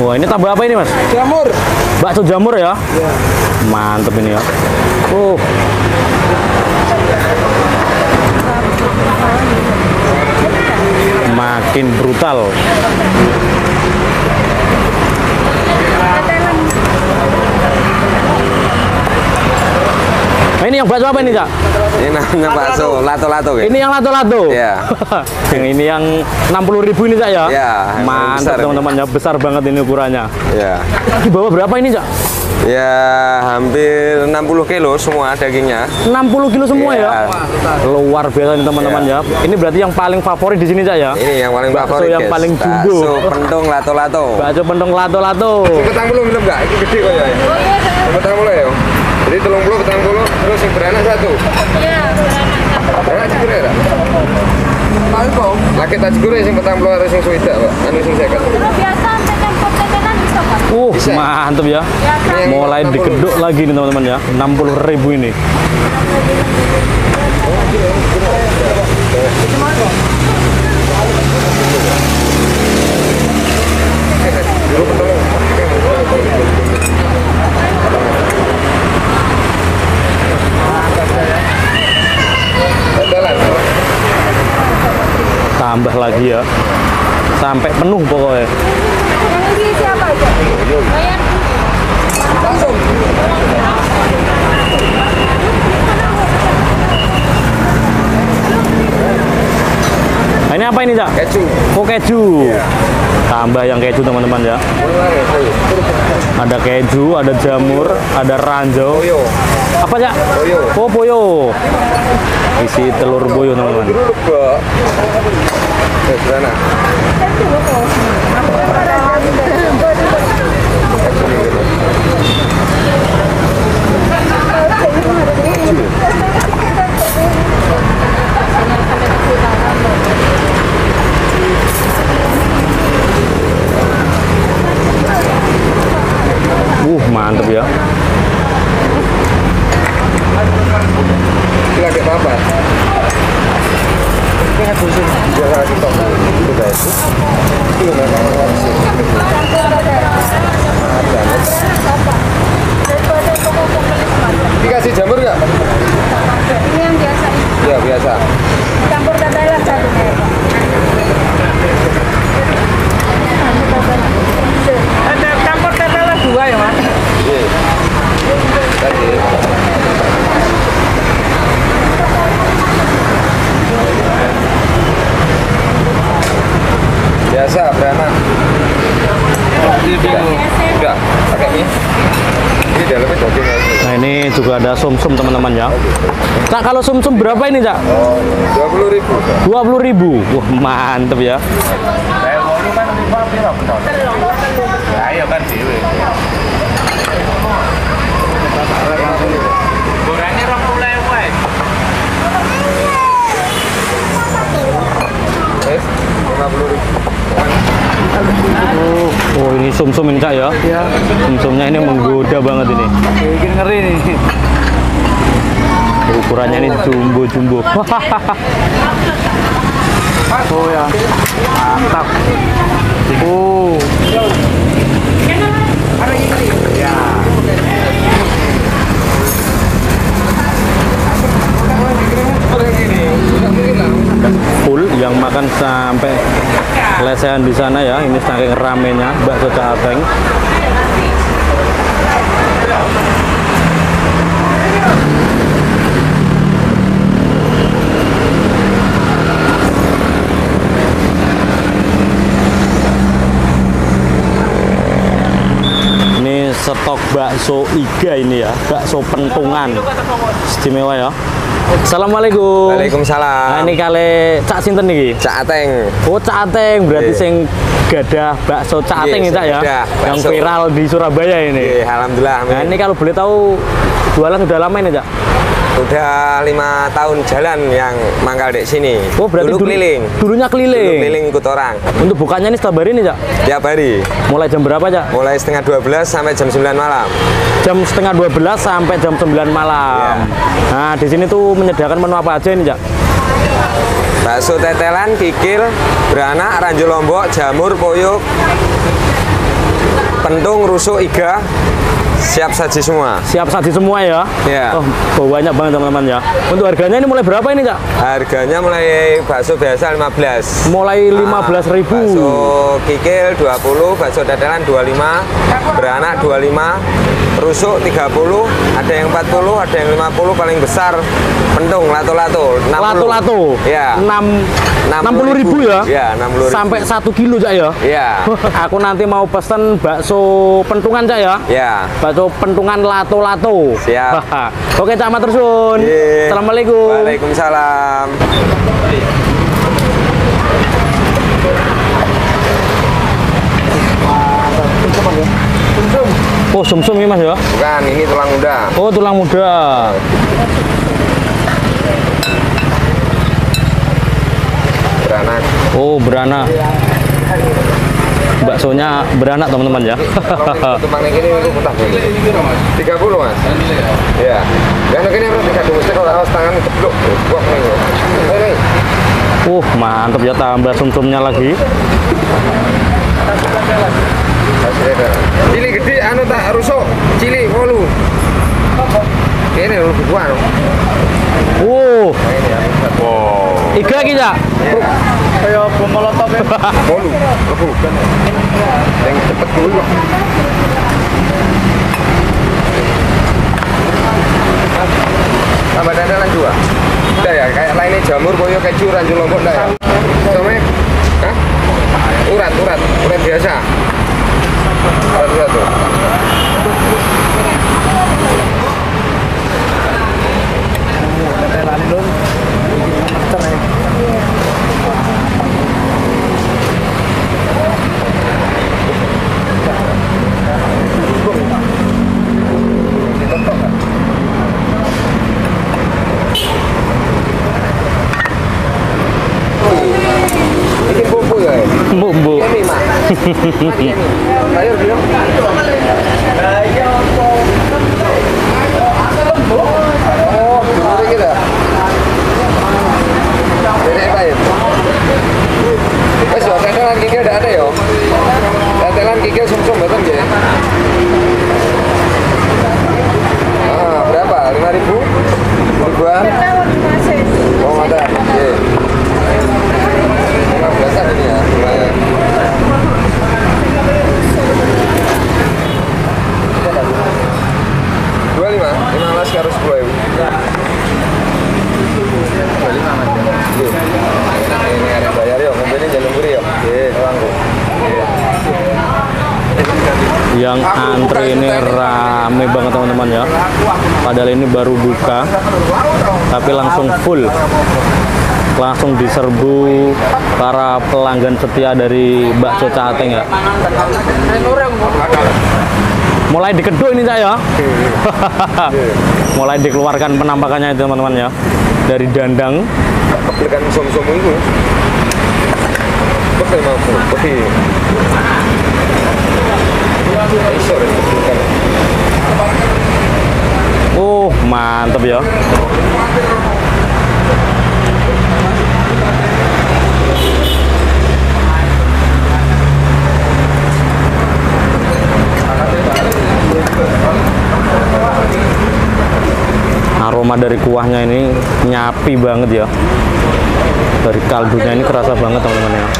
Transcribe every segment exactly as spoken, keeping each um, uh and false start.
Wah, ini tambah apa ini, Mas? Jamur. Bakso jamur ya? Ya. Mantep ini ya. Oh. Makin brutal. Nah, ini yang bakso apa ini, Cak? Ini namanya bakso lato-lato ya? Ini yang lato-lato? Iya. Yang ini yang enam puluh ribu ini, Cak ya? Iya. Mantap teman-teman ya, besar banget ini ukurannya. Iya. Di bawah berapa ini, Cak? Ya hampir enam puluh kilo semua dagingnya. enam puluh kilo semua Iya. ya? Luar biasa nih teman-teman ya. Ini berarti yang paling favorit di sini, Cak ya? Ini yang paling bakso favorit yang guys. paling jumbo. Bakso pentong lato-lato. Bakso pentong lato-lato. Petang puluh belum enggak? Ini gede kok ya. Petang puluh ya. Jadi telung puluh, petang puluh, terus yang beranak satu. Iya, beranak. Beranak cikur ya? Laki tak cikur ya, yang petang puluh harus yang suwida, Pak. Anu yang seket. Kalau biasa tekan-tekan bisa, Pak. Uh, Bisa. mantep ya. Biasa. Mulai digeduk lagi nih teman-teman ya. enam puluh ribu ini. Tambah lagi ya. Sampai penuh pokoknya. Yang ini siapa aja? Bayar. Langsung. Nah, ini apa ini, Cak? Keju. Oh, keju. Tambah yang keju teman-teman ya. Ada keju, ada jamur, ada ranjau. Poyo. Apa, Cak? Poyo. Oh, poyo. Isi telur boyo teman-teman. Dulu, Pak. Eh, beranak. Uh, mantep ya. Ini lagi apa? Ini kan busuk. Jangan ditok. Itu guys. Itu memang langsung. Dikasih jamur nggak? Ini yang biasa. Ya biasa. Campur tetelan satu. Ada campur tetelan dua ya, Mas? Iya. Tadi. Biasa beranak. Enggak, pakai mie. Ini dalamnya daging aja. Nah, ini juga ada sumsum teman-teman ya. Cak, kalau sumsum berapa ini, Cak? Oh, dua puluh ribu. dua puluh ribu. Wah, mantep ya. Ayo kan dewe. Gorengnya rong puluh ribu. Eh, lima puluh ribu. Oh, oh, ini sumsum ini, Cak ya? Ya. Sumsumnya ini menggoda banget ini. Bikin ngeri nih. Ukurannya ini jumbo-jumbo. Oh ya. Mantap. Oh. Ya. Full yang makan sampai lesehan di sana ya. Ini saking ramenya bakso Cak Ateng. Ini stok bakso iga ini ya, bakso pentungan istimewa ya. Assalamualaikum. Nah, Waalaikumsalam. ini kali Cak sinten niki? Cak Ateng. Oh, Cak Ateng berarti Iya. sing gadah bakso Cak Ateng Iya, ya, Cak ya? gadah Yang bakso. viral di Surabaya ini. Iya, alhamdulillah. Nah, Amin. ini kalau boleh tahu jualan udah lama ini, Cak? Udah lima tahun jalan yang mangkal di sini. Oh, berarti dulu dulu- keliling. Dulunya Dulu keliling. keliling ikut orang. Untuk bukanya ini setiap hari nih, Cak? Tiap hari. Mulai jam berapa, Cak? Mulai setengah dua belas sampai jam sembilan malam. Jam setengah dua belas sampai jam sembilan malam. Iya. Nah, di sini tuh menyediakan menu apa aja ini, Cak? Bakso tetelan, kikil, beranak, ranjau lombok, jamur, poyok. pentung, rusuk, iga, siap saji semua. Siap saji semua ya? Ya. Oh, oh, banyak banget teman-teman ya. Untuk harganya ini mulai berapa ini Cak? Harganya mulai bakso biasa lima belas. Mulai lima belas ribu. Bakso kikil dua puluh, bakso dadalan dua puluh lima, beranak dua puluh lima, rusuk tiga puluh, ada yang empat puluh, ada yang lima puluh, paling besar pentung lato-lato enam puluh. Lato-lato. Ya. enam puluh ribu ya? Ya, enam puluh ribu. Sampai satu kilo Cak ya? Ya. Aku nanti mau pesen bakso pentungan Cak ya? Ya. Bakso pentungan lato-lato. Siap. Oke Cak, matur suwun. Ye. Assalamualaikum. Waalaikumsalam. Oh, sumsum ini Mas ya? Bukan, ini tulang muda. Oh, tulang muda. Beranak. Oh, beranak. Baksonya beranak teman-teman ya. Tumpang ini itu putah tiga puluh Mas. Iya. Yang ini harus dikasih musik kalau awas tangan ceplok. Buang nih. Uh, mantap ya, tambah sumsumnya lagi. Cili gede anu tak rusuk, cili wolu. Ini lebih kuat. Uh. Wow. Iga iki Cak. Kayak bom molotov ya. Wolu, lebu. Yang cepet dulu. Tambah dadalan dua. Udah ya, kayak lainnya jamur, koyo keju, ranjung lombok enggak ya? Sama hah? Urat, urat, urat biasa. Urat, urat tuh. Tetelan dong. Bikin bumbu ya? Bumbu. Ini mah. Sayur belum? Oh, gimana kita? Jadi apa ya? Wes yo, tetelan kikil udah ada yo. Tetelan kikil sumsum betul ya? Ah, berapa? Lima ribu? Ribuan? Oh, ada. Oke. Lima belasan ini ya. Lumayan. Dua lima, lima belas harus sepuluh ribu. Dua lima mas. Ini ada bayar yuk, mobilnya jalur buri yuk. Yang antri ini rame banget teman-teman ya. Padahal ini baru buka, tapi langsung full, langsung diserbu para pelanggan setia dari bakso Cateng ya. Mulai dikeduk ini Cak ya. Mulai dikeluarkan penampakannya itu teman-teman ya. Dari dandang. Kepelikan som-som itu. Oke mampu, oke. Oh, mantap ya. Aroma dari kuahnya ini nyapi banget ya. Dari kaldunya ini kerasa banget teman-teman ya.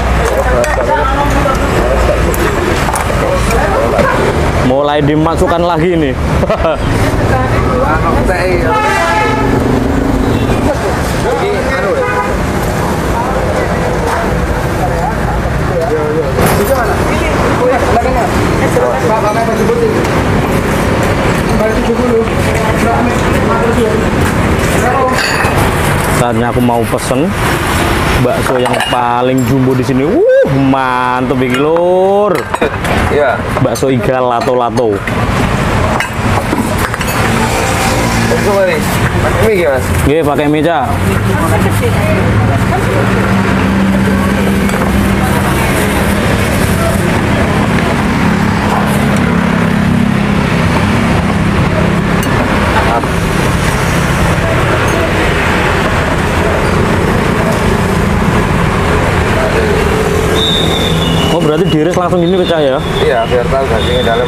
Mulai dimasukkan lagi nih. Saatnya aku mau pesen bakso yang paling jumbo di sini. Wuh, mantep iki, Lur. Iya. Bakso iga lato-lato. Coba nih. Pakai mie Mas. Nggih, pakai mie, Cak. berarti diiris langsung gini pecah ya? Iya, biar tahu dagingnya dalam.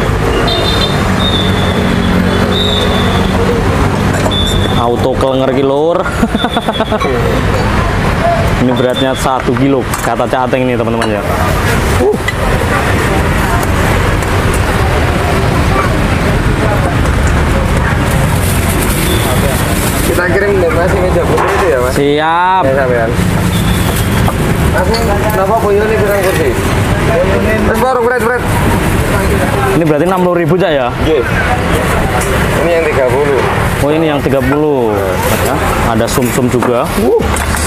Auto kelenger kilur. Ini beratnya satu kilo kata Cak Ateng ini teman-teman ya. Uh. Kita kirim nasi meja putih itu ya mas? Siap. Ya sampean. Aku kenapa boyo nih kurang kursi? Terus baru berat berat. Ini berarti enam puluh ribu Cak ya? Iya. Ini yang tiga puluh. Oh ini yang tiga puluh. Ya, ada sum-sum juga. Uh.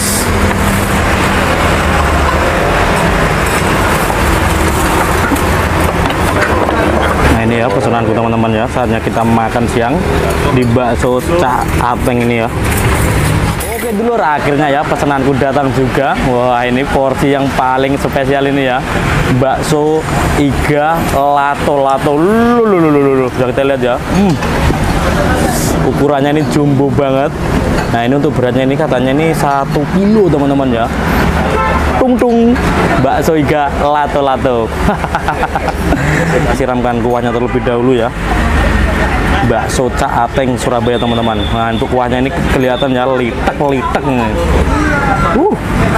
Nah ini ya pesananku teman-teman ya. Saatnya kita makan siang di bakso Cak Ateng ini ya. Oke dulu akhirnya ya pesananku datang juga. Wah ini porsi yang paling spesial ini ya. Bakso iga lato-lato. Lululululu. Bisa kita lihat ya. Hmm. Ukurannya ini jumbo banget. Nah ini untuk beratnya ini katanya ini satu kilo teman-teman ya. Tung tung bakso iga lato-lato. Kita siramkan kuahnya terlebih dahulu ya. Bakso Cak Ateng Surabaya teman-teman. Nah untuk kuahnya ini kelihatan ya litek-litek nih. Uh.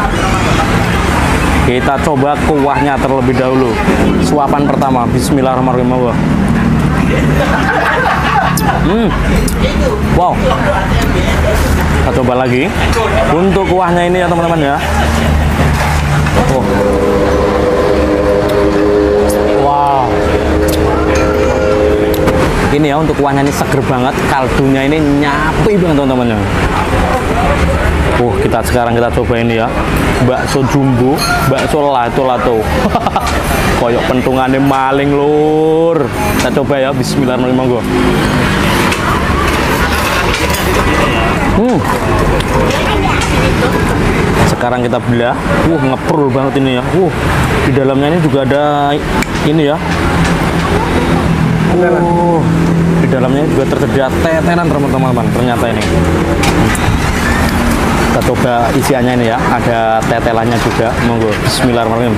Kita coba kuahnya terlebih dahulu. Suapan pertama. Bismillahirrahmanirrahim. Hmm. Wow. Kita coba lagi untuk kuahnya ini ya teman-teman ya. Oh. Wow. Ini ya untuk kuahnya ini seger banget, kaldunya ini nyapi banget teman-teman ya. Oh, kita sekarang kita coba ini ya. Bakso jumbo, bakso lato-lato. Koyok pentungannya maling lur. Kita coba ya, bismillahirrahmanirrahim. Hmm. Sekarang kita belah. Uh, ngeprul banget ini ya. Uh, di dalamnya ini juga ada ini ya. Uh, di dalamnya juga tersedia tetelan teman-teman. Ternyata ini. Kita coba isiannya ini ya. Ada tetelannya juga. Monggo. Bismillahirrahmanirrahim.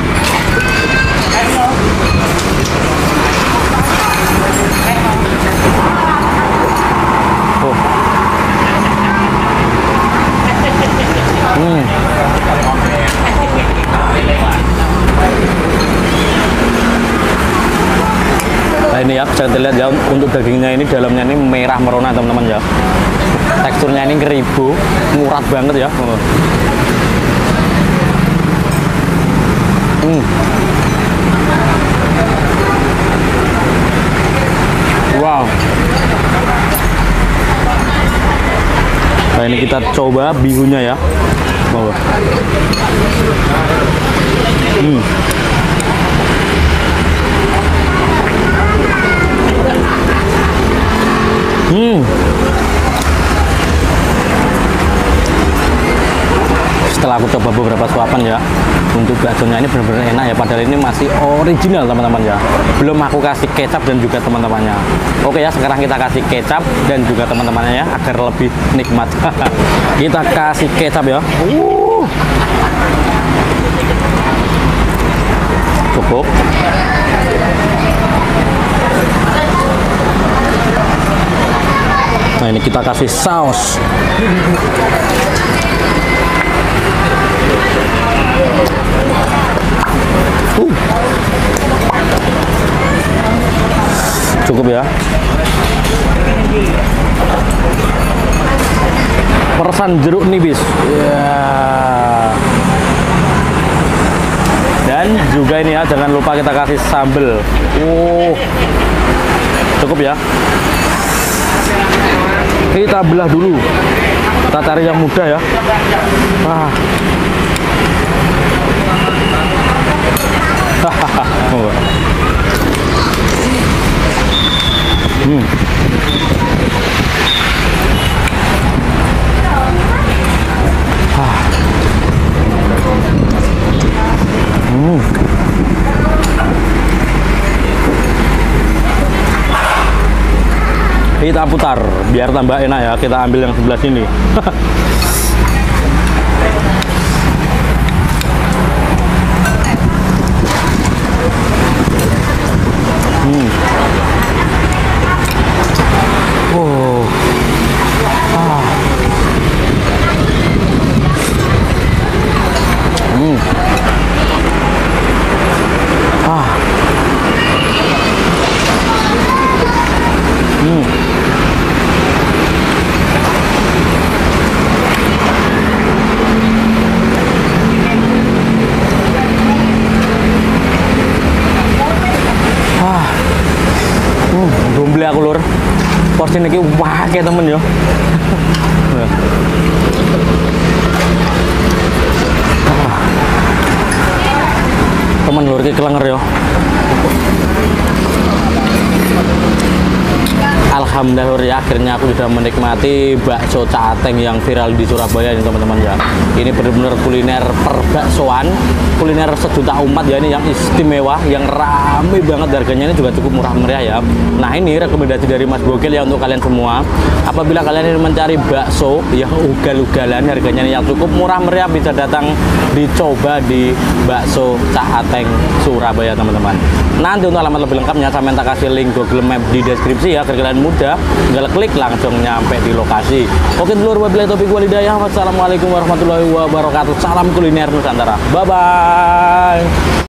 Oh. Hmm. Nah ini ya bisa dilihat ya untuk dagingnya ini dalamnya ini merah merona teman-teman ya. Teksturnya ini keribu, ngurat banget ya. Hmm. Wow. Nah ini kita coba bihunnya ya. Wow. Hmm. Hmm. Setelah aku coba beberapa suapan ya, untuk baksonya ini benar-benar enak ya, padahal ini masih original teman-teman ya. Belum aku kasih kecap dan juga teman-temannya. Oke ya, sekarang kita kasih kecap dan juga teman-temannya ya, agar lebih nikmat. Kita kasih kecap ya. Uh. Cukup. Nah ini kita kasih saus. Uh. Cukup ya. Persan jeruk nipis. Yeah. Dan juga ini ya, jangan lupa kita kasih sambal. Uh. Cukup ya. Kita belah dulu. Kita cari yang muda ya. Wah. Hmm. Hmm. Kita putar biar tambah enak ya. Kita ambil yang sebelah sini. akeh temen yo. Temen lur iki kelenger yo. Alhamdulillah lur ya, akhirnya aku sudah menikmati bakso Cak Ateng yang viral di Surabaya ini teman-teman ya. Ini benar-benar kuliner perbaksoan, kuliner sejuta umat ya, ini yang istimewa, yang rame banget, harganya ini juga cukup murah meriah ya. Nah ini rekomendasi dari Mas Gokil ya untuk kalian semua. Apabila kalian ingin mencari bakso yang ugal-ugalan, harganya yang cukup murah meriah, bisa datang dicoba di bakso Cak Ateng Surabaya teman-teman. Nanti untuk alamat lebih lengkapnya saya minta kasih link Google Map di deskripsi ya, agar kalian mudah tinggal klik langsung nyampe di lokasi. Oke dulur, wabillahi taufiq wal hidayah. Wassalamualaikum warahmatullahi wabarakatuh. Salam kuliner Nusantara. Bye bye.